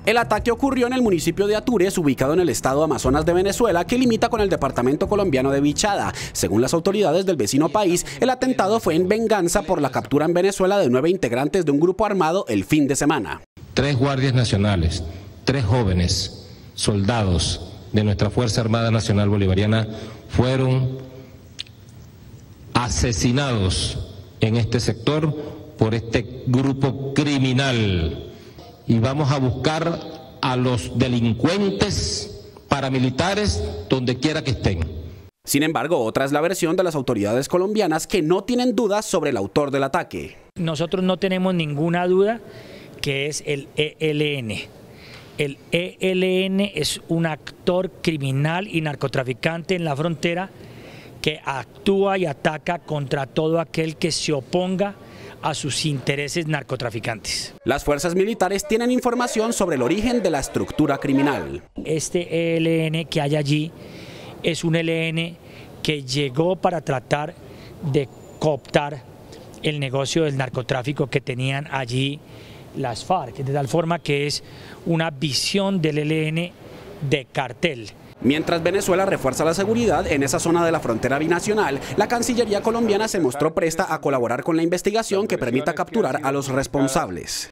El ataque ocurrió en el municipio de Atures, ubicado en el estado Amazonas de Venezuela, que limita con el departamento colombiano de Vichada. Según las autoridades del vecino país, el atentado fue en venganza por la captura en Venezuela de 9 integrantes de un grupo armado el fin de semana. 3 guardias nacionales, 3 jóvenes soldados de nuestra Fuerza Armada Nacional Bolivariana fueron asesinados en este sector por este grupo criminal. Y vamos a buscar a los delincuentes paramilitares donde quiera que estén. Sin embargo, otra es la versión de las autoridades colombianas, que no tienen dudas sobre el autor del ataque. Nosotros no tenemos ninguna duda que es el ELN. El ELN es un actor criminal y narcotraficante en la frontera que actúa y ataca contra todo aquel que se oponga a sus intereses narcotraficantes. Las fuerzas militares tienen información sobre el origen de la estructura criminal. Este ELN que hay allí es un ELN que llegó para tratar de cooptar el negocio del narcotráfico que tenían allí las FARC, de tal forma que es una visión del ELN de cartel. Mientras Venezuela refuerza la seguridad en esa zona de la frontera binacional, la Cancillería colombiana se mostró presta a colaborar con la investigación que permita capturar a los responsables.